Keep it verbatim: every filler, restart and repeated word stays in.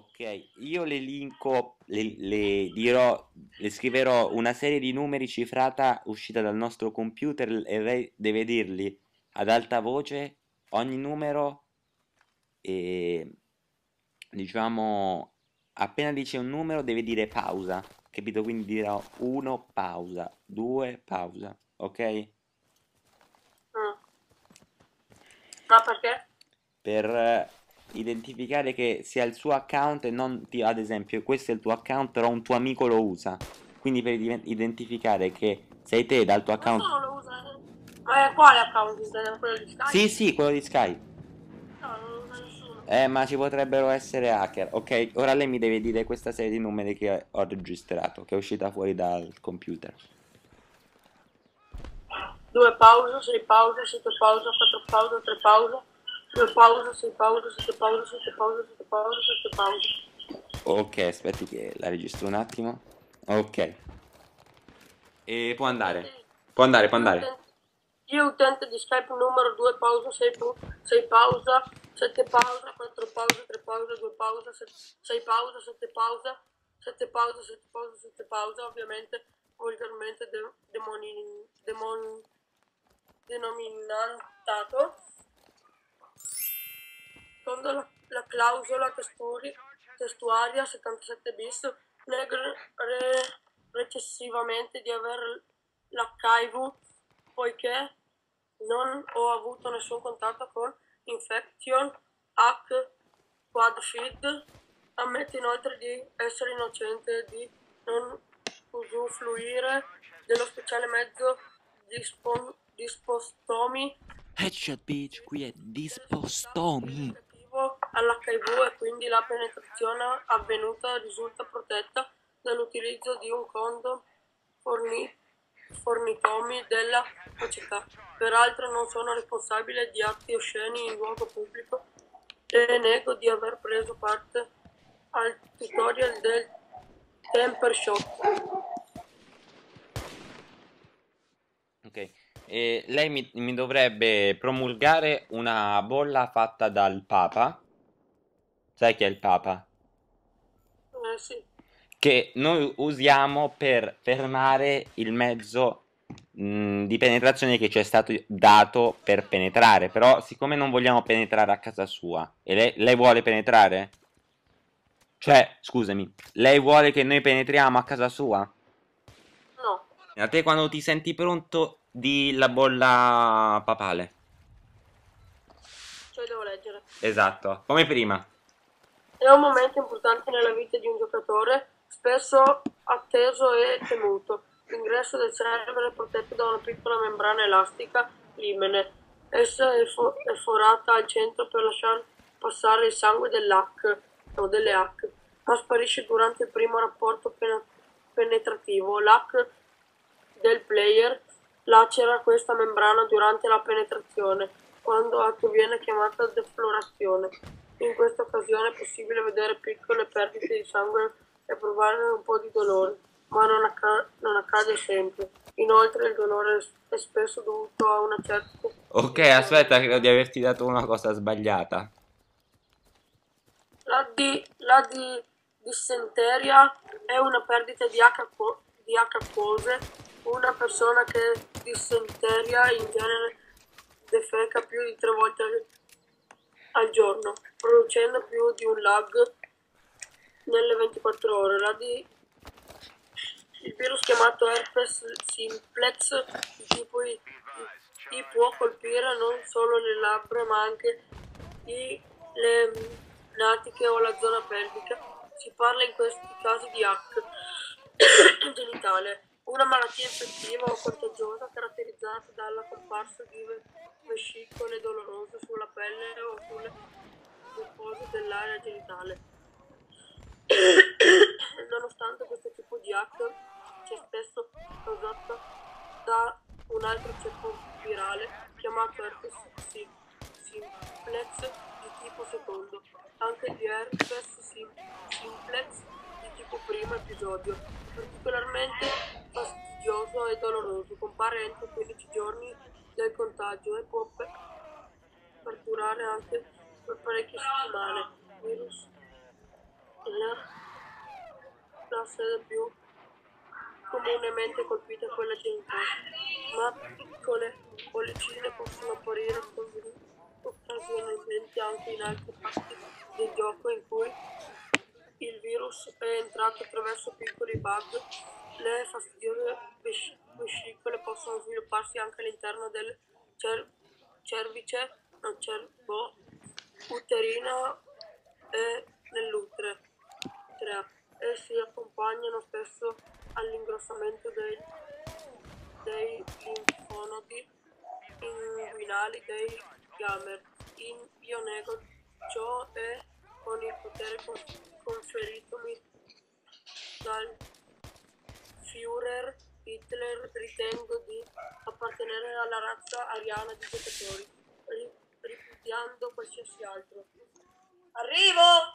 Ok, io le linko, le, le dirò, le scriverò una serie di numeri cifrata uscita dal nostro computer e lei deve dirli ad alta voce ogni numero e diciamo appena dice un numero deve dire pausa, capito? Quindi dirò uno pausa, due pausa, ok? Mm. Ma perché? Per eh, identificare che sia il suo account e non, ti- ad esempio, questo è il tuo account, però un tuo amico lo usa. Quindi per ide- identificare che sei te dal tuo account. Nessuno lo usa. eh. Ma è quale account? Usa quello di Sky? Sì, sì, quello di Sky. No, non lo usa nessuno. Eh, ma ci potrebbero essere hacker. Ok, ora lei mi deve dire questa serie di numeri che ho registrato, che è uscita fuori dal computer. Due pause, sei pause, sette pause, quattro pause, tre pause, due pause, sei pause, sette pause, sette pause, sette pause, sette pause. Ok, aspetti che la registro un attimo. Ok. E può andare. Quindi Può andare, può io andare. utente, io utente di Skype numero due pausa, sei, sei pausa, sette pausa, quattro pausa, tre pausa, due pausa, sei pausa, sette pausa, sette pausa, sette pausa, sette pausa, ovviamente volgarmente de, demoni, demon, denominato secondo la, la clausola testuri, testualia settantasette bis, nega re, recessivamente di aver l'H I V poiché non ho avuto nessun contatto con Infection H Quadfeed. Ammette inoltre di essere innocente di non usufruire dello speciale mezzo dispon, dispostomi Headshot bitch, qui è del soggetto dispostomi. negativo all'H I V e quindi la penetrazione avvenuta risulta protetta dall'utilizzo di un condom forni- fornitomi della società. Peraltro non sono responsabile di atti osceni in luogo pubblico e nego di aver preso parte al tutorial del Temper Shock. Ok. E lei mi, mi dovrebbe promulgare una bolla fatta dal Papa. Sai chi è il Papa? Eh sì, Che noi usiamo per fermare il mezzo mh, di penetrazione che ci è stato dato per penetrare. Però, siccome non vogliamo penetrare a casa sua, e lei, lei vuole penetrare? Cioè, scusami, lei vuole che noi penetriamo a casa sua? no, A te quando ti senti pronto di la bolla papale. cioè devo leggere. Esatto, come prima. È un momento importante nella vita di un giocatore, spesso atteso e temuto. L'ingresso del server è protetto da una piccola membrana elastica limene. Essa è, fo- è forata al centro per lasciar passare il sangue dell'H o delle H, ma sparisce durante il primo rapporto pena- penetrativo. L'H del player lacera questa membrana durante la penetrazione, quando atto viene chiamata deflorazione. In questa occasione è possibile vedere piccole perdite di sangue e provare un po' di dolore, ma non, acca- non accade sempre. Inoltre il dolore è spesso dovuto a una certa Ok, aspetta, tensione. credo di averti dato una cosa sbagliata. La, di, la di dissenteria è una perdita di H, quo- di H acquose. Una persona che dissenteria in genere defeca più di tre volte al, al giorno, producendo più di un lag nelle ventiquattro ore. La di, il virus chiamato herpes simplex di tipo I, I può colpire non solo le labbra ma anche i, le natiche o la zona pelvica. Si parla in questi casi di H genitale, una malattia infettiva o contagiosa caratterizzata dalla comparsa di vescicole dolorose sulla pelle o sulle mucose dell'area genitale. Nonostante questo tipo di H sia spesso causata da un altro ceppo virale chiamato herpes simplex di tipo secondo, anche gli herpes simplex di tipo primo episodio, particolarmente fastidioso e doloroso, compare entro quindici giorni del contagio e può perdurare anche per parecchie settimane. Virus La sede più comunemente colpita è quella genitale, ma piccole bollicine possono apparire occasionalmente anche in altre parti del gioco in cui il virus è entrato attraverso piccoli bug. Le fastidiose ves- vescicole possono svilupparsi anche all'interno del cer- cervice, no, cervo, uterino e nell'utere e si accompagnano spesso all'ingrossamento dei, dei linfonodi inguinali dei gamer. In, io nego ciò e con il potere conferitomi dal Führer Hitler ritengo di appartenere alla razza ariana di giocatori, ripudiando qualsiasi altro. Arrivo!